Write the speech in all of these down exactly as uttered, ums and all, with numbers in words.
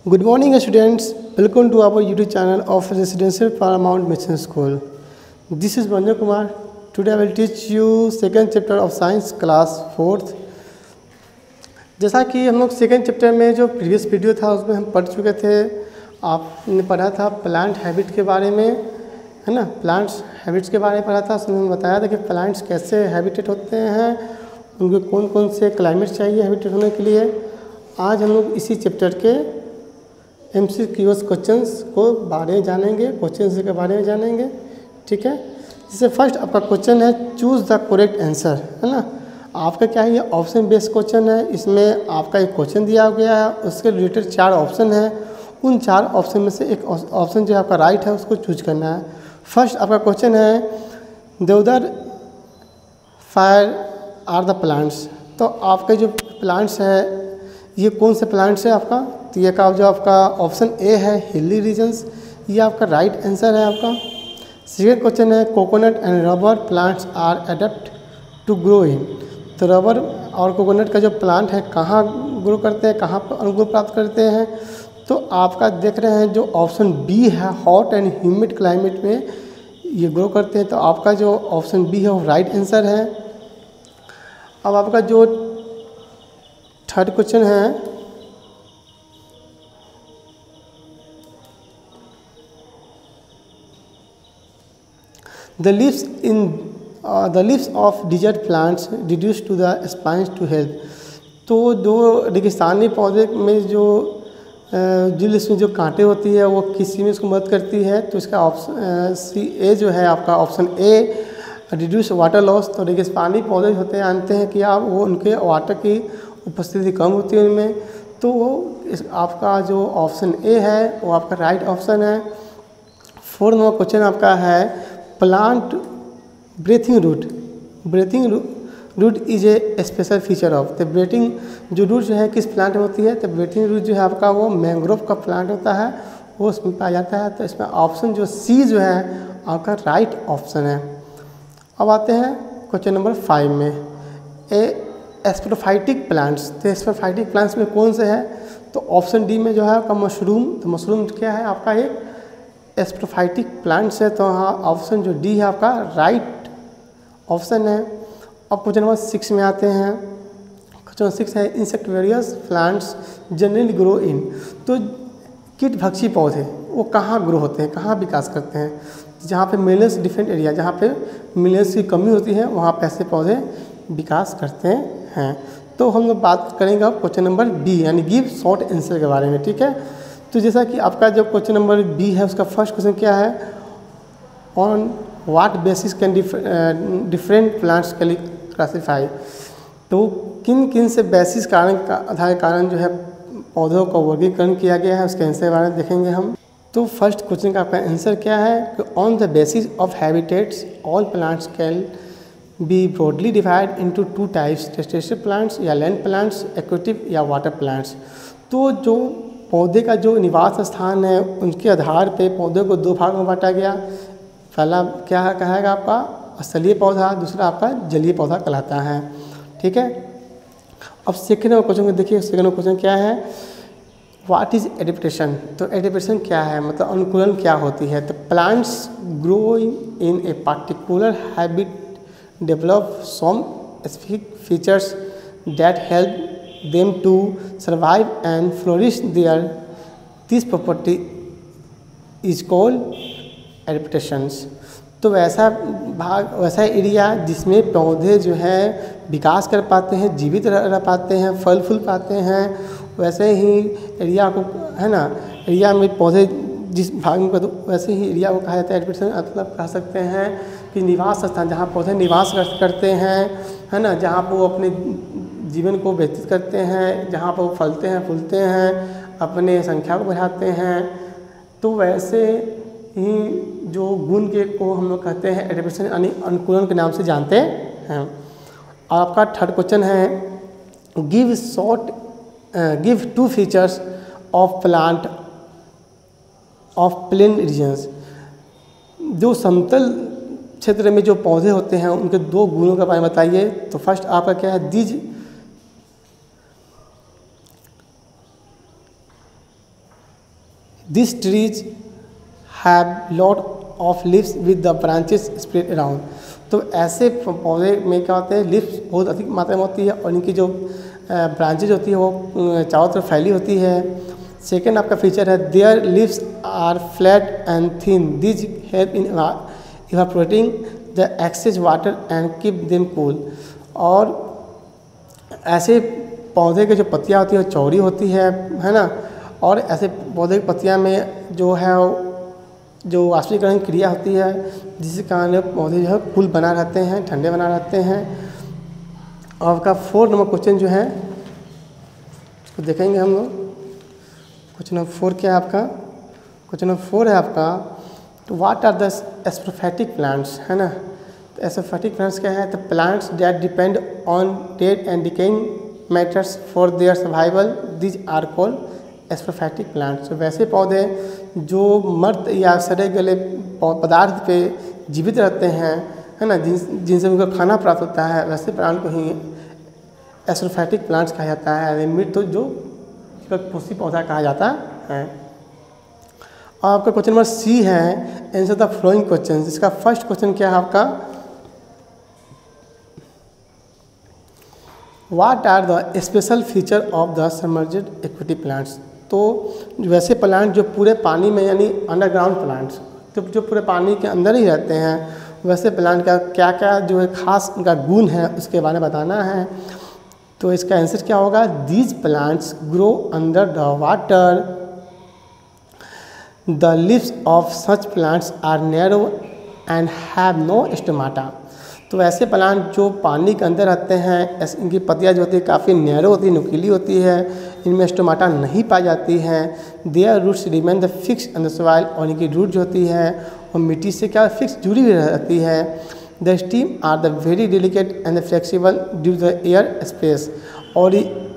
Good morning, students. Welcome to our YouTube channel of Residential Paramount Mission School. This is Manju Kumar. Today I will teach you second chapter of Science class fourth. जैसा कि हम लोग second chapter में जो previous video था उसमें हम पढ़ चुके थे। आपने पढ़ा था प्लांट हैबिट के बारे में, है ना। प्लांट्स हैबिट्स के बारे में पढ़ा था। उसमें बताया था कि प्लांट्स कैसे हैबिटेट होते हैं, उनको कौन कौन से क्लाइमेट चाहिए हैबिटेट होने के लिए। आज हम लोग इसी चैप्टर के एम सी क्यूज क्वेश्चंस को बारे में जानेंगे, क्वेश्चंस के बारे में जानेंगे, ठीक है। जैसे फर्स्ट आपका क्वेश्चन है चूज़ द करेक्ट आंसर, है ना। आपका क्या है, ये ऑप्शन बेस्ड क्वेश्चन है। इसमें आपका एक क्वेश्चन दिया गया है, उसके रिलेटेड चार ऑप्शन है। उन चार ऑप्शन में से एक ऑप्शन जो आपका राइट है उसको चूज करना है। फर्स्ट आपका क्वेश्चन है देवदार फायर आर द प्लांट्स। तो आपके जो प्लांट्स है ये कौन से प्लांट्स है आपका, तो ये का जो आपका ऑप्शन ए है हिली रीजन्स, ये आपका राइट आंसर है आपका। सेकेंड क्वेश्चन है coconut and rubber plants are adapt to grow in. तो रबर और कोकोनट का जो प्लांट है कहाँ ग्रो करते हैं, कहाँ पर अनुग्रह प्राप्त करते हैं, तो आपका देख रहे हैं जो ऑप्शन बी है हॉट एंड ह्यूमिड क्लाइमेट में ये ग्रो करते हैं। तो आपका जो ऑप्शन बी है वो राइट आंसर है। अब आपका जो थर्ड क्वेश्चन है the leaves in the leaves of desert plants reduce to the spines to help. तो जो रेगिस्तानी पौधे में जो जिल इसमें जो कांटे होती है वो किसी में उसको मदद करती है। तो इसका ऑप्शन सी ए जो है आपका option A reduce water loss. तो रेगिस्तानी पौधे होते हैं, जानते हैं कि आप वो उनके वाटर की उपस्थिति कम होती है उनमें। तो वो इस आपका जो ऑप्शन ए है वो आपका राइट ऑप्शन है। फोर्थ नंबर क्वेश्चन आपका है plant breathing root. Breathing root is a special feature of. तो ब्रीथिंग जो रूट जो है किस प्लांट में होती है, तो ब्रीथिंग रूट जो है आपका वो मैंग्रोव का प्लांट होता है, वो उसमें पाया जाता है। तो इसमें ऑप्शन जो सी जो है आपका राइट ऑप्शन है। अब आते हैं क्वेश्चन नंबर फाइव में ए एस्प्रोफाइटिक प्लांट्स। तो एस्प्रोफाइटिक प्लांट्स में कौन से है, तो ऑप्शन डी में जो है आपका मशरूम। तो मशरूम क्या है आपका एक एस्प्रोफाइटिक प्लांट्स है। तो हाँ ऑप्शन जो डी है आपका राइट ऑप्शन है। अब क्वेश्चन नंबर सिक्स में आते हैं। क्वेश्चन नंबर सिक्स है insectivorous plants generally grow in. तो कीट भक्षी पौधे वो कहाँ ग्रो होते हैं, कहाँ विकास करते हैं, जहाँ पे मिलियंस डिफरेंट एरिया, जहाँ पे मिलियंस की कमी होती है वहाँ पे ऐसे पौधे विकास करते हैं। तो हम लोग बात करेंगे अब क्वेश्चन नंबर बी यानी गिव शॉर्ट आंसर के बारे में, ठीक है। तो जैसा कि आपका जो क्वेश्चन नंबर बी है उसका फर्स्ट क्वेश्चन क्या है, on what basis can different plants can classify. तो किन किन से बेसिस कारण का आधार कारण जो है पौधों का वर्गीकरण किया गया है, उसके आंसर के बारे में देखेंगे हम। तो फर्स्ट क्वेश्चन का आपका आंसर क्या है कि on the basis of habitats all plants can be broadly divide into two types terrestrial plants या लैंड प्लांट्स, एक्वेटिव या वाटर प्लांट्स। तो जो पौधे का जो निवास स्थान है उनके आधार पे पौधे को दो भाग में बांटा गया। पहला क्या कहेगा आपका स्थलीय पौधा, दूसरा आपका जलीय पौधा कहलाता है, ठीक है। अब सेकेंड क्वेश्चन को देखिए। सेकेंड क्वेश्चन क्या है, व्हाट इज एडेप्टेशन। तो एडेप्टेशन क्या है, मतलब अनुकूलन क्या होती है। तो plants grow in a particular habit develop some specific features that help them to survive and flourish there. This property is called adaptations. तो वैसा भाग, वैसा एरिया जिसमें पौधे जो है विकास कर पाते हैं, जीवित रह पाते हैं, फल फूल पाते हैं, वैसे ही एरिया को, है ना, एरिया में पौधे जिस भाग में, तो वैसे ही एरिया को कहा जाता है एडेप्टेशन। मतलब कह सकते हैं कि निवास स्थान जहाँ पौधे निवास करते हैं, है ना, जहाँ पर वो अपने जीवन को व्यतीत करते हैं, जहाँ पर वो फलते हैं फूलते हैं, अपने संख्या को बढ़ाते हैं। तो वैसे ही जो गुण के को हम लोग कहते हैं एडेप्टेशन यानी अनुकूलन के नाम से जानते हैं। और आपका थर्ड क्वेश्चन है give short give two features of plant of plain regions. जो समतल क्षेत्र में जो पौधे होते हैं उनके दो गुणों के बारे में बताइए। तो फर्स्ट आपका क्या है, these this trees have lot of leaves with the branches spread around. तो ऐसे पौधे में क्या होते हैं, लीव्स बहुत अधिक मात्रा में होती है और इनकी जो ब्रांचेज होती है वो चारों तरफ फैली होती है। सेकेंड आपका फीचर है their leaves are flat and thin, this help in evaporating the excess water and keep them cool. और ऐसे पौधे के जो पत्तियाँ होती है चौड़ी होती है है ना, और ऐसे पौधे की पत्तियाँ में जो है जो वाष्पीकरण क्रिया होती है जिसके कारण पौधे जो है कूल बना रहते हैं, ठंडे बना रहते हैं। और आपका फोर नंबर क्वेश्चन जो है उसको देखेंगे हम लोग। क्वेश्चन नंबर फोर क्या है आपका, क्वेश्चन नंबर फोर है आपका तो what are the saprophytic plants, है ना। तो एस्प्रोफैटिक प्लांट्स क्या है, the plants that depend on dead and decaying matters for their survival, this are called saprophytic plants. तो वैसे पौधे जो मर्द या सड़े गले पदार्थ पे जीवित रहते हैं, है ना, जिन जिनसे उनको खाना प्राप्त होता है, वैसे प्लांट को ही एस्प्रोफैटिक प्लांट्स कहा जाता है। मृत तो जो पोषी पौधा कहा जाता है। और आपका क्वेश्चन नंबर सी है आंसर द फ्लोइंग क्वेश्चन। इसका फर्स्ट क्वेश्चन क्या है आपका, what are the special feature of the submerged aquatic plants. तो वैसे प्लांट जो पूरे पानी में यानी अंडरग्राउंड प्लांट्स तो जो पूरे पानी के अंदर ही रहते हैं, वैसे प्लांट का क्या क्या जो है खास उनका गुण है उसके बारे में बताना है। तो इसका आंसर क्या होगा, these plants grow under the water, the leaves of such plants are narrow and have no stomata. तो ऐसे प्लांट जो पानी के अंदर रहते हैं, इनकी पत्तियाँ जो होती है काफ़ी नैरो होती है, नुकीली होती है, इनमें स्टोमाटा नहीं पाई जाती है। Their roots remain the fix in the soil, और इनकी रूट जो होती है वो मिट्टी से क्या फिक्स जुड़ी हुई रहती है। The stem are the very delicate and flexible due the air space, और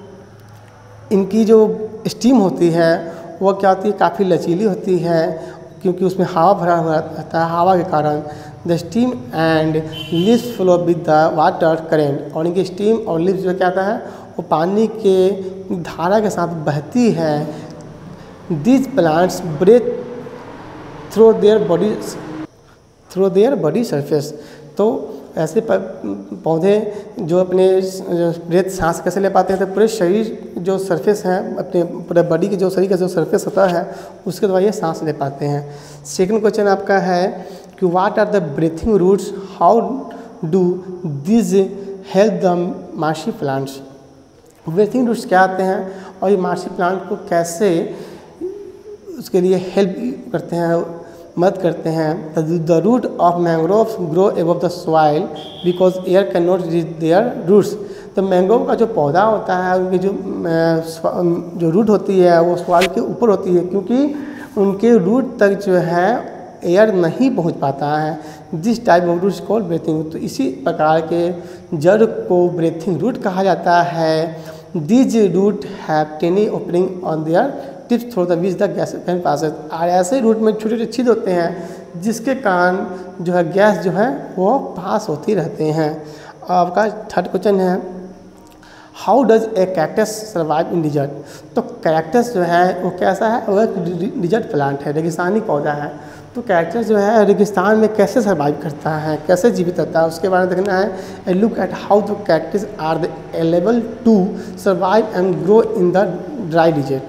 इनकी जो स्टीम होती है वो क्या होती है काफ़ी लचीली होती है क्योंकि उसमें हवा भरा हुआ रहता है, हवा के कारण। The stem and leaves flow with the water current, और इनकी स्टीम और लीव्स जो क्या होता है वो पानी के धारा के साथ बहती है। These plants breathe through their body through their body surface. तो ऐसे पौधे जो अपने ब्रेथ सांस कैसे ले पाते हैं, तो पूरे शरीर जो सरफेस है अपने पूरे बॉडी की जो शरीर का जो सरफेस होता है उसके द्वारा ये सांस ले पाते हैं। सेकंड क्वेश्चन आपका है कि what are the breathing roots, how do this help the marshy plants. Breathing roots क्या आते हैं और ये मार्शी प्लांट को कैसे उसके लिए हेल्प करते हैं, मदद करते हैं। The root of mangrove grow above the soil because air can not reach their roots. तो मैंग्रोव का जो पौधा होता है उनकी जो जो रूट होती है वो सॉइल के ऊपर होती है क्योंकि उनके रूट तक जो है एयर नहीं पहुंच पाता है। This type of roots called breathing root. तो इसी प्रकार के जड़ को ब्रीथिंग रूट कहा जाता है। These root have tiny opening on their tips through the which the gas can pass. और ऐसे रूट में छोटे छोटे छेद होते हैं जिसके कारण जो है गैस जो है वो पास होती रहते हैं। आपका थर्ड क्वेश्चन है how does a cactus survive in desert. तो कैक्टस जो है वो कैसा है, वो एक डिजर्ट प्लांट है, रेगिस्तानी पौधा है। तो कैक्टस जो है रेगिस्तान में कैसे सर्वाइव करता है, कैसे जीवित रहता है उसके बारे में देखना है। And look at how the cactus are the able to survive and grow in the dry desert.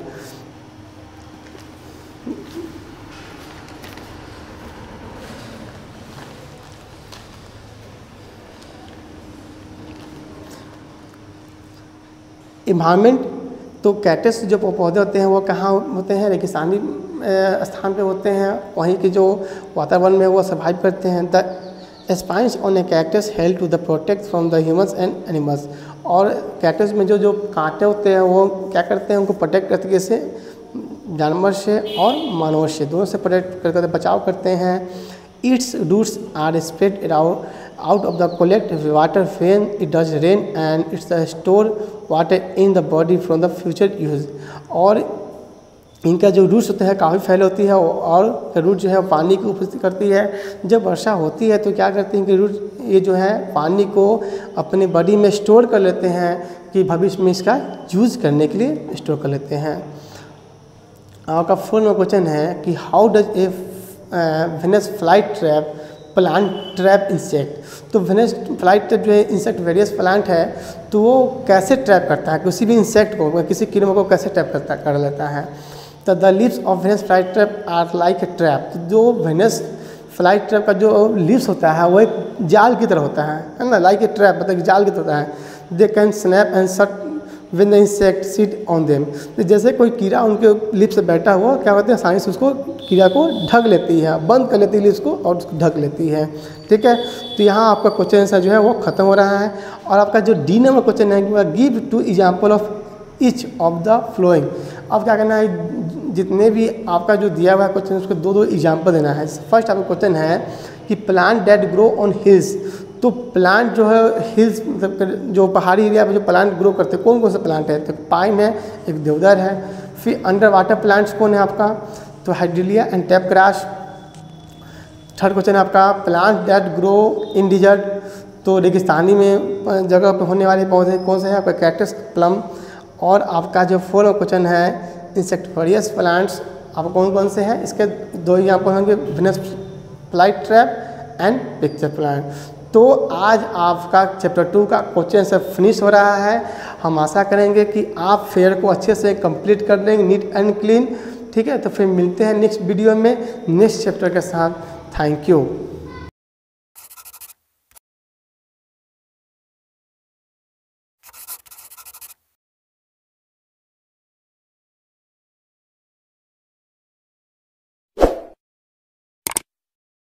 Environment, तो कैक्टस जो पौधे होते हैं वो कहाँ होते हैं, रेगिस्तानी स्थान पे होते हैं, वहीं के जो वातावरण में वो सर्वाइव करते हैं। The spines on a cactus help to the protect from the humans and animals. और कैक्टस में जो जो कांटे होते हैं वो क्या करते हैं, उनको प्रोटेक्ट करते हैं से जानवर से और मानव से, दोनों से प्रोटेक्ट करके बचाव करते हैं। Its roots are spread around out of the collect water when it does rain and it's the store water in the body from the future use। और इनका जो रूट्स होते हैं काफ़ी फैल होती है और रूट जो है पानी की उपस्थिति करती है। जब वर्षा होती है तो क्या करते हैं कि रूट ये जो है पानी को अपने बॉडी में स्टोर कर लेते हैं कि भविष्य में इसका यूज़ करने के लिए स्टोर कर लेते हैं। आपका फोर में क्वेश्चन है कि how does a Venus flight trap plant trap insect. तो वेनस फ्लाइट ट्रैप जो है इंसेक्ट वेरियस प्लांट है, तो वो कैसे ट्रैप करता है, किसी भी इंसेक्ट को, किसी कीड़े को कैसे ट्रैप करता कर लेता है। तो the leaves of Venus flight trap are like a trap. जो वेनस फ्लाइट ट्रैप का जो लीव्स होता है वो एक जाल की तरह होता है है ना, लाइक ए ट्रैप मतलब जाल की तरह होता है। They can snap and shut when the insect sit on them. तो जैसे कोई कीड़ा उनके लिप्स से बैठा हुआ क्या कहते हैं, आसानी से उसको कीड़ा को ढक लेती है, बंद कर लेती है लिप्स को और उसको ढक लेती है। ठीक है, तो यहाँ आपका क्वेश्चन आंसर जो है वो खत्म हो रहा है। और आपका जो डी नंबर क्वेश्चन है कि give two example of each of the following. अब क्या करना है, जितने भी आपका जो दिया हुआ है क्वेश्चन उसको दो दो एग्जाम्पल देना है। फर्स्ट आपका क्वेश्चन है कि plant that grow on hills. तो प्लांट जो है हिल्स मतलब जो पहाड़ी एरिया में जो प्लांट ग्रो करते हैं, कौन कौन से प्लांट है, तो पाइन है, एक देवदार है। फिर अंडर वाटर प्लांट्स कौन है आपका, तो hydrilla and tape grass. Third question है आपका plant that grow in desert. तो रेगिस्तानी में जगह पर होने वाले पौधे कौन से हैं आपका, कैक्टस, प्लम। और आपका जो फोर्थ क्वेश्चन है इंसेक्टिवरियस प्लांट्स आप कौन कौन से हैं, इसके दो एग्जाम्पल होंगे, Venus flight trap and pitcher plant. तो आज आपका चैप्टर टू का क्वेश्चन सब फिनिश हो रहा है। हम आशा करेंगे कि आप फेयर को अच्छे से कंप्लीट कर देंगे, नीट एंड क्लीन। ठीक है, तो फिर मिलते हैं नेक्स्ट वीडियो में नेक्स्ट चैप्टर के साथ। Thank you.